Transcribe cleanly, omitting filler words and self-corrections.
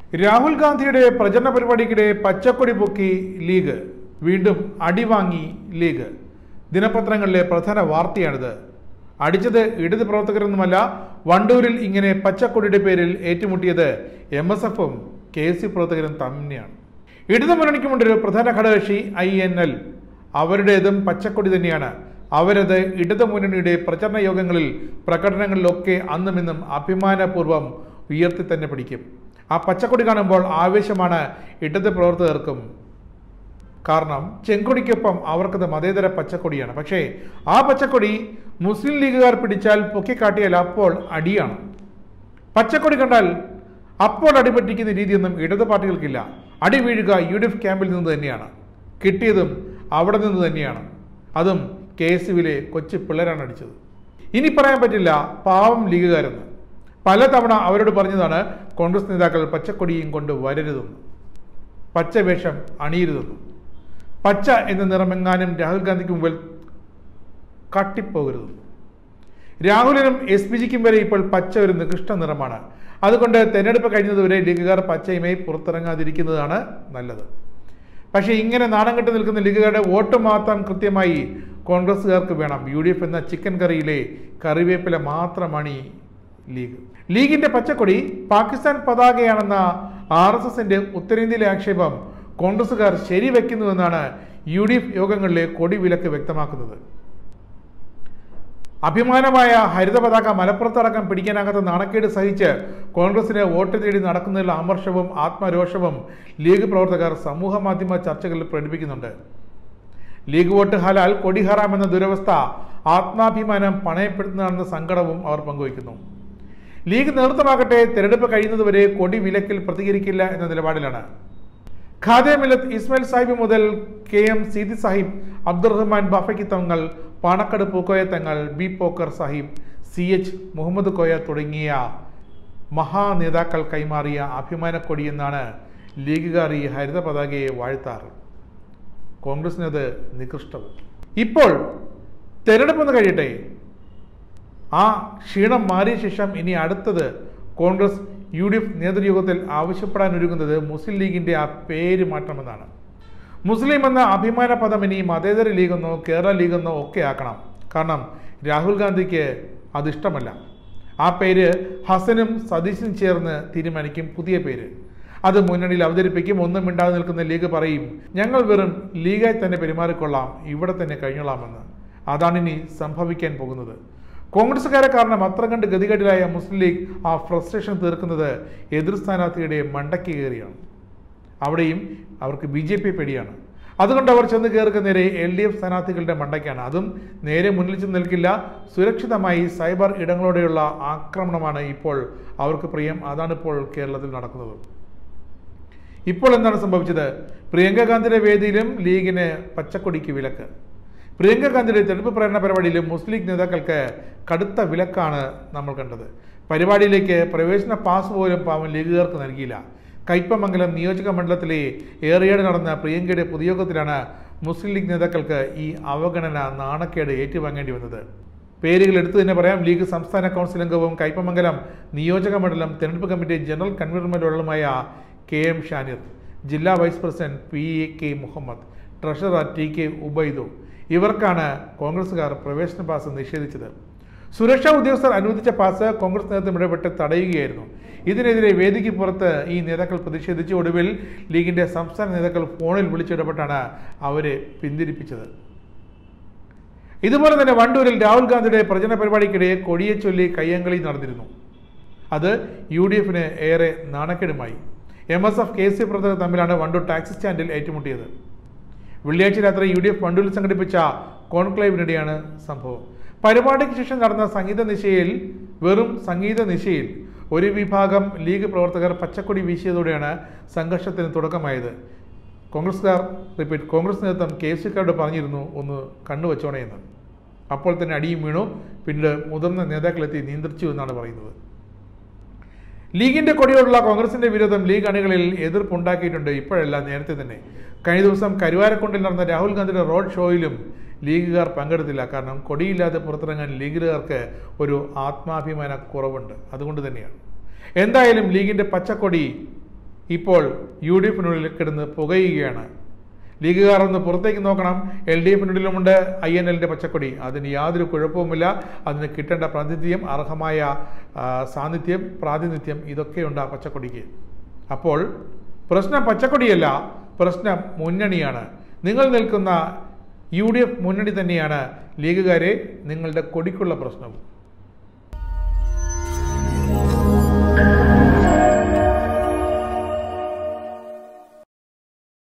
രാഹുൽ ഗാന്ധിയുടെ പ്രചരണ പരിപാടിക്കിടെ പച്ചക്കൊടി പൊക്കി ലീഗ്, വീണ്ടും അടിവാങ്ങി ലീഗ്. ദിനപത്രങ്ങളിലെ പ്രധാന വാർത്തയാണിത്. അടിച്ചത് ഇടത് പ്രവർത്തകരൊന്നുമല്ല, വണ്ടൂരിൽ ഇങ്ങനെ പച്ചക്കൊടിയുടെ പേരിൽ ഏറ്റുമുട്ടിയത് MSFും KSU പ്രവർത്തകരും തന്നെയാണ്. ഇടതു മുന്നണിക്ക് മുണ്ടൊരു പ്രധാന ഘടകകക്ഷി INL, അവരുടേതും പച്ചക്കൊടി തന്നെയാണ്. അവരത് ഇടതു മുന്നണിയുടെ പ്രചരണ യോഗങ്ങളിൽ പ്രകടനങ്ങളിലൊക്കെ അന്നും ഇന്നും അഭിമാനപൂർവ്വം ഉയർത്തി തന്നെ പിടിക്കും. ആ പച്ചക്കൊടി കാണുമ്പോൾ ആവേശമാണ് ഇടത് പ്രവർത്തകർക്കും. കാരണം ചെങ്കൊടിക്കൊപ്പം അവർക്കത് മതേതര പച്ചക്കൊടിയാണ്. പക്ഷേ ആ പച്ചക്കൊടി മുസ്ലിം ലീഗുകാർ പിടിച്ചാൽ പൊക്കിക്കാട്ടിയാൽ അപ്പോൾ അടിയാണ്. പച്ചക്കൊടി കണ്ടാൽ അപ്പോൾ അടിപറ്റിക്കുന്ന രീതിയൊന്നും ഇടത് പാർട്ടികൾക്കില്ല. അടി വീഴുക UDF ക്യാമ്പിൽ നിന്ന് തന്നെയാണ്. കിട്ടിയതും അവിടെ നിന്ന് തന്നെയാണ്. അതും KSUവിലെ കൊച്ചു പിള്ളേരാണ് അടിച്ചത്. ഇനി പറയാൻ പറ്റില്ല പാവം ലീഗുകാരെന്ന്. പലതവണ അവരോട് പറഞ്ഞതാണ് കോൺഗ്രസ് നേതാക്കൾ പച്ചക്കൊടിയും കൊണ്ട് വരരുതെന്ന്, പച്ചവേഷം അണിയരുതെന്ന്. പച്ച എന്ന നിറമെങ്ങാനും രാഹുൽ ഗാന്ധിക്ക് മുമ്പിൽ കാട്ടിപ്പോകരുതെന്ന്. രാഹുലിനും SPGക്കും വരെ ഇപ്പോൾ പച്ച ഒരു നികൃഷ്ട നിറമാണ്. അതുകൊണ്ട് തെരഞ്ഞെടുപ്പ് കഴിഞ്ഞതുവരെ ലീഗുകാർ പച്ചയുമായി പുറത്തിറങ്ങാതിരിക്കുന്നതാണ് നല്ലത്. പക്ഷേ ഇങ്ങനെ നാണം കെട്ട് നിൽക്കുന്ന ലീഗുകാരുടെ വോട്ട് മാത്രം കൃത്യമായി കോൺഗ്രസ്സുകാർക്ക് വേണം. UDF എന്ന ചിക്കൻ കറിയിലെ കറിവേപ്പില മാത്രമാണ് ഈ ലീഗ്. ലീഗിന്റെ പച്ചക്കൊടി പാകിസ്ഥാൻ പതാകയാണെന്ന RSSന്റെ ഉത്തരേന്ത്യയിലെ ആക്ഷേപം കോൺഗ്രസുകാർ ശരിവെക്കുന്നുവെന്നാണ് UDF യോഗങ്ങളിലെ കൊടി വിലക്ക് വ്യക്തമാക്കുന്നത്. അഭിമാനമായ ഹരിത പതാക മലപ്പുറത്തടക്കം പിടിക്കാനാകാത്ത നാണക്കേട് സഹിച്ച് കോൺഗ്രസിന് വോട്ട് തേടി നടക്കുന്നതിലുള്ള അമർഷവും ആത്മരോഷവും ലീഗ് പ്രവർത്തകർ സമൂഹ മാധ്യമ ചർച്ചകളിൽ പ്രകടിപ്പിക്കുന്നുണ്ട്. ലീഗ് വോട്ട് ഹലാൽ, കൊടി ഹറാം എന്ന ദുരവസ്ഥ ആത്മാഭിമാനം പണയപ്പെടുത്തുന്നതാണെന്ന സങ്കടവും അവർ പങ്കുവയ്ക്കുന്നു. ലീഗ് നേതൃത്വമാകട്ടെ തെരഞ്ഞെടുപ്പ് കഴിയുന്നതുവരെ കൊടി വിലക്കിൽ പ്രതികരിക്കില്ല എന്ന നിലപാടിലാണ്. ഖാദെ മില്ലത്ത് ഇസ്മായിൽ സാഹിബ് മുതൽ KM സീതി സാഹിബ്, അബ്ദുറഹ്മാൻ ബാഫക്കി തങ്ങൾ, പാണക്കാട് പൂക്കോയ തങ്ങൾ, B പോക്കർ സാഹിബ്, CH മുഹമ്മദ് കോയ തുടങ്ങിയ മഹാനേതാക്കൾ കൈമാറിയ അഭിമാനക്കൊടി എന്നാണ് ലീഗുകാർ ഈ ഹരിത പതാകയെ വാഴ്ത്താറ്. കോൺഗ്രസിനത് നികൃഷ്ടവും. ഇപ്പോൾ തെരഞ്ഞെടുപ്പെന്ന് കഴിയട്ടെ, ആ ക്ഷീണം മാറിയ ശേഷം ഇനി അടുത്തത് കോൺഗ്രസ് UDF നേതൃയോഗത്തിൽ ആവശ്യപ്പെടാനൊരുങ്ങുന്നത് മുസ്ലിം ലീഗിന്റെ ആ പേര് മാറ്റണമെന്നാണ്. മുസ്ലിം എന്ന അഭിമാന പദം ഇനി മതേതര ലീഗെന്നോ കേരള ലീഗെന്നോ ഒക്കെ ആക്കണം. കാരണം രാഹുൽ ഗാന്ധിക്ക് അതിഷ്ടമല്ല. ആ പേര് ഹസനും സതീശനും ചേർന്ന് തീരുമാനിക്കും പുതിയ പേര്. അത് മുന്നണിയിൽ അവതരിപ്പിക്കും. ഒന്നും മിണ്ടാതെ നിൽക്കുന്ന ലീഗ് പറയും, ഞങ്ങൾ വെറും ലീഗായി തന്നെ പെരുമാറിക്കൊള്ളാം, ഇവിടെ തന്നെ കഴിഞ്ഞോളാമെന്ന്. അതാണിനി സംഭവിക്കാൻ പോകുന്നത്. കോൺഗ്രസുകാരെ കാരണം അത്ര കണ്ട് ഗതികേടിലായ മുസ്ലിം ലീഗ് ആ ഫ്രസ്ട്രേഷൻ തീർക്കുന്നത് എതിർ സ്ഥാനാർത്ഥിയുടെ മണ്ടയ്ക്ക് കയറിയാണ്. അവിടെയും അവർക്ക് BJP പേടിയാണ്. അതുകൊണ്ട് അവർ ചെന്ന് കയറുക നേരെ LDF സ്ഥാനാർത്ഥികളുടെ മണ്ടയ്ക്കാണ്. അതും നേരെ മുന്നിൽ ചെന്ന് നിൽക്കില്ല. സുരക്ഷിതമായി സൈബർ ഇടങ്ങളോടെയുള്ള ആക്രമണമാണ് ഇപ്പോൾ അവർക്ക് പ്രിയം. അതാണ് ഇപ്പോൾ കേരളത്തിൽ നടക്കുന്നത്. ഇപ്പോൾ എന്താണ് സംഭവിച്ചത്? പ്രിയങ്ക ഗാന്ധിയുടെ വേദിയിലും ലീഗിന് പച്ചക്കൊടിക്ക് വിലക്ക്. പ്രിയങ്ക ഗാന്ധിയുടെ തെരഞ്ഞെടുപ്പ് പ്രകടന പരിപാടിയിലും മുസ്ലിം ലീഗ് നേതാക്കൾക്ക് കടുത്ത വിലക്കാണ് നമ്മൾ കണ്ടത്. പരിപാടിയിലേക്ക് പ്രവേശന പാസ് പോലും പാവം ലീഗുകാർക്ക് നൽകിയില്ല. കയ്പമംഗലം നിയോജക മണ്ഡലത്തിലെ ഏറിയാട് നടന്ന പ്രിയങ്കയുടെ പൊതുയോഗത്തിലാണ് മുസ്ലിം ലീഗ് നേതാക്കൾക്ക് ഈ അവഗണന, നാണക്കേട് ഏറ്റുവാങ്ങേണ്ടി വന്നത്. പേരുകൾ എടുത്തു തന്നെ പറയാം. ലീഗ് സംസ്ഥാന കൗൺസിൽ അംഗവും കയ്പമംഗലം നിയോജക മണ്ഡലം തെരഞ്ഞെടുപ്പ് കമ്മിറ്റി ജനറൽ കൺവീനറുമായ KM ഷാനിർ, ജില്ലാ vice president PK Muhammad, treasurer TK Ubaidu, ഇവർക്കാണ് കോൺഗ്രസുകാർ പ്രവേശന പാസ് നിഷേധിച്ചത്. സുരക്ഷാ ഉദ്യോഗസ്ഥർ അനുവദിച്ച പാസ് കോൺഗ്രസ് നേതൃത്വം ഇടപെട്ട് തടയുകയായിരുന്നു. ഇതിനെതിരെ വേദിക്ക് പുറത്ത് ഈ നേതാക്കൾ പ്രതിഷേധിച്ച് ഒടുവിൽ ലീഗിന്റെ സംസ്ഥാന നേതാക്കൾ ഫോണിൽ വിളിച്ചിടപെട്ടാണ് അവരെ പിന്തിരിപ്പിച്ചത്. ഇതുപോലെ തന്നെ വണ്ടൂരിൽ രാഹുൽ ഗാന്ധിയുടെ പ്രചരണ പരിപാടിക്കിടെ കൊടിയെ ചൊല്ലി കയ്യങ്കളി നടന്നിരുന്നു. അത് UDFന് ഏറെ നാണക്കേടുമായി. MSF KSU പ്രവർത്തകർ തമ്മിലാണ് വണ്ടൂർ ടാക്സി സ്റ്റാൻഡിൽ ഏറ്റുമുട്ടിയത്. വെള്ളിയാഴ്ച രാത്രി UDF വണ്ടൂരിൽ സംഘടിപ്പിച്ച കോൺക്ലേവിനിടെയാണ് സംഭവം. പരിപാടിക്ക് ശേഷം നടന്ന വെറും സംഗീത നിശയിൽ ഒരു വിഭാഗം ലീഗ് പ്രവർത്തകർ പച്ചക്കൊടി വീശിയതോടെയാണ് സംഘർഷത്തിന് തുടക്കമായത്. കോൺഗ്രസ് നേതൃത്വം KSUക്കാരോട് പറഞ്ഞിരുന്നു ഒന്ന് കണ്ണുവച്ചോണേ എന്ന്. അപ്പോൾ തന്നെ അടിയും വീണു. പിന്നീട് മുതിർന്ന നേതാക്കളെത്തി നിയന്ത്രിച്ചു എന്നാണ് പറയുന്നത്. ലീഗിന്റെ കൊടിയോടുള്ള കോൺഗ്രസിന്റെ വിരോധം ലീഗ് അണികളിൽ എതിർപ്പുണ്ടാക്കിയിട്ടുണ്ട്. ഇപ്പോഴല്ല, നേരത്തെ തന്നെ. കഴിഞ്ഞ ദിവസം കരുവാരക്കുണ്ടിൽ നടന്ന രാഹുൽ ഗാന്ധിയുടെ റോഡ് ഷോയിലും ലീഗുകാർ പങ്കെടുത്തില്ല. കാരണം കൊടിയില്ലാതെ പുറത്തിറങ്ങാൻ ലീഗുകാർക്ക് ഒരു ആത്മാഭിമാന കുറവുണ്ട്. അതുകൊണ്ട് തന്നെയാണ്. എന്തായാലും ലീഗിന്റെ പച്ചക്കൊടി ഇപ്പോൾ UDF-നുള്ളിൽ കിടന്ന് പുകയുകയാണ്. ലീഗുകാർ ഒന്ന് പുറത്തേക്ക് നോക്കണം. LDF-നുള്ളിലുമുണ്ട് INL-ന്റെ പച്ചക്കൊടി. അതിന് യാതൊരു കുഴപ്പവുമില്ല. അതിന് കിട്ടേണ്ട പ്രാതിനിധ്യം, അർഹമായ സാന്നിധ്യം, പ്രാതിനിധ്യം ഇതൊക്കെയുണ്ട് ആ പച്ചക്കൊടിക്ക്. അപ്പോൾ പ്രശ്നം പച്ചക്കൊടിയല്ല, പ്രശ്നം മുന്നണിയാണ്. നിങ്ങൾ നിൽക്കുന്ന UDF മുന്നണി തന്നെയാണ് ലീഗുകാരെ നിങ്ങളുടെ കൊടിക്കുള്ള പ്രശ്നവും.